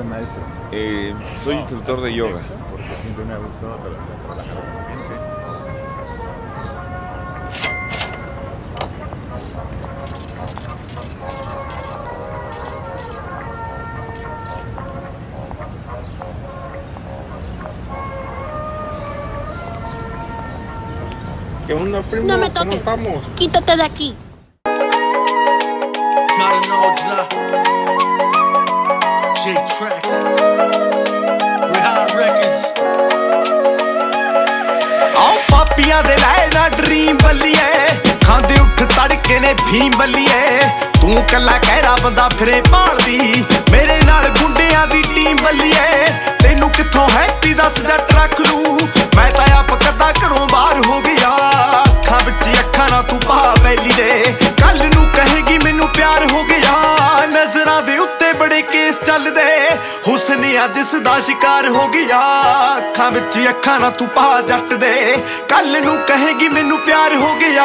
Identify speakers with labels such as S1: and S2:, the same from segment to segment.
S1: buen maestro?
S2: Soy instructor de yoga.
S1: Porque siempre me ha gustado trabajar con la gente.
S2: ¿Qué onda, primo?
S3: No me
S2: ¿Cómo
S3: toques.
S2: estamos?
S3: Quítate de aquí.
S4: J-Track, Rehan Records। आओ पापियां दे लाए ना dream बल्लिए, खांदे उठ तड़के ने भीम बल्लिए। तू कला कहरा बंदा फिरे भालदी, मेरे नाल गुंडियां दी टीम बल्लिए। तेनू किथों हैप्पी दस जट रख लू, मैं तां आप कदा घरों बाहर हो गया। अखां विच अखां ना तू पा बैली दे, कल नू कहेगी मैनू प्यार हो गया। नजरां दे उत्ते बड़े केस चलदे, हुस्निया जिस दा शिकार हो गया। अखां विच अखां ना तू पा जट दे, कल नू कहेगी मैनू प्यार हो गया।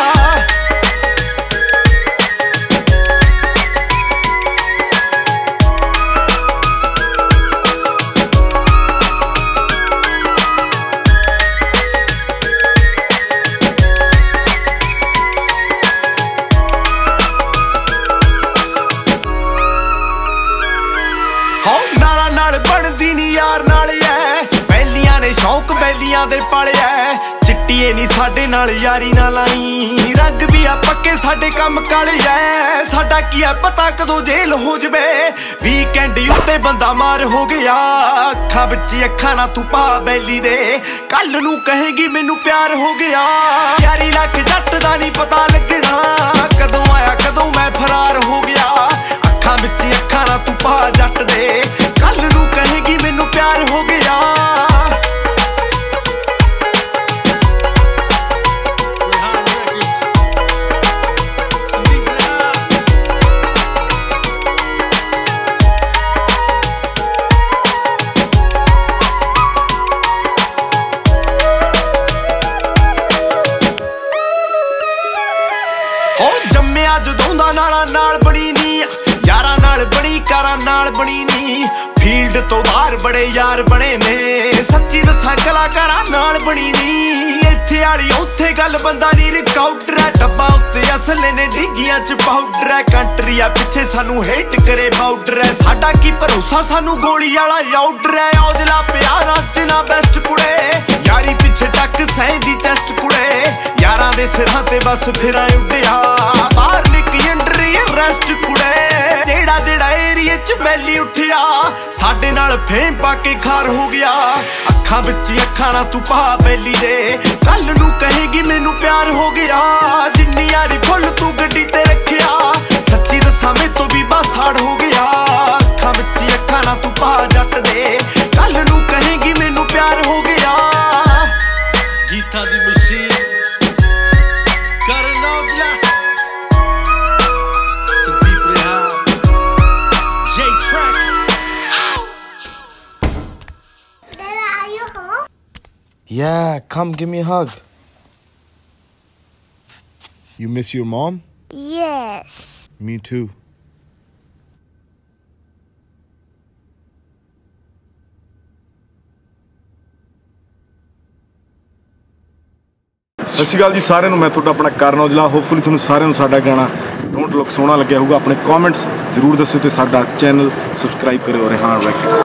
S4: नारा नाल बनदी नी यार नाल ऐ, बैलियां ने शौक बैलियां दे पालिया। चिट्टीए नी साडे नाल यारी ना लाई, रंग भी आ पक्के साडे कम काले ऐ। साडा की है पता कदों जेल हो जवे, वीकेंड उत्ते बंदा मार हो गया। अखां विच अखां ना तू पा बैली दे, कल नू कहेगी मैनू प्यार हो गया। यारी लग जट दा नी पता लगना, कदों आया कदों मैं फरार हो गया। अखां विच अखां ना तू पा जट दे, कल नू कहेगी मैनू प्यार हो गया। हो जम्मिया जदों दा नारा नाल बनी नी, यारां नाल बनी कारां नाल बनी नी। फील्ड तो बाहर बड़े यार बने ने, सच्ची दसां कलाकारां नाल बनी नी। इत्थे आली उत्थे गल बंदा नी रिकाउटर है, डब्बा उत्ते असले ने डिग्गियां च पाउडर है। कंट्री आ पिछे सानू हेट करे बाउडर है, साडा की भरोसा सानू गोली वाला आउडर है। औजला प्यारा च ना बेस्ट कुड़े, यारी पिछे टक सैंदी चेस्ट कुड़े। यारां दे सिरां ते बस फिरां उड्डिया, बाहर निकली अंडर रेस्ट कुड़े। जेड़ा जेड़ा एरिया च बैली उठिया, साडे नाल फेम पाके खार हो गया। अखां विच अखां ना तू पा बैली दे, कल नू कहेगी मैनू प्यार हो गया। जिन्नी यारी फुल तू गड्डी ते रखिया, सच्ची दसां मैं तो भी बासाड़ हो गया। अखां विच अखां ना तू पा जट दे, कल नू कहेगी मैनू प्यार हो गया। गीता दी machine Karan Aujla, Sandeep Rehaan, J-Track।
S3: Dada, are you home?
S5: Yeah, come give me a hug. You miss your mom?
S3: Yes.
S5: Me too.
S6: ਸਤਿ ਸ਼੍ਰੀ ਅਕਾਲ ਜੀ ਸਾਰਿਆਂ ਨੂੰ, ਮੈਂ ਤੁਹਾਡਾ ਆਪਣਾ ਕਰਨ ਔਜਲਾ। ਹੋਪਫੁਲੀ ਤੁਹਾਨੂੰ ਸਾਰਿਆਂ ਨੂੰ ਸਾਡਾ ਗਾਣਾ ਡੋਂਟ ਲੁੱਕ ਸੋਹਣਾ ਲੱਗਿਆ ਹੋਊਗਾ। ਆਪਣੇ ਕਮੈਂਟਸ ਜ਼ਰੂਰ ਦੱਸਿਓ ਤੇ ਸਾਡਾ ਚੈਨਲ ਸਬਸਕ੍ਰਾਈਬ ਕਰਿਓ, ਰਿਹਾਨ ਰੈਕਟਸ।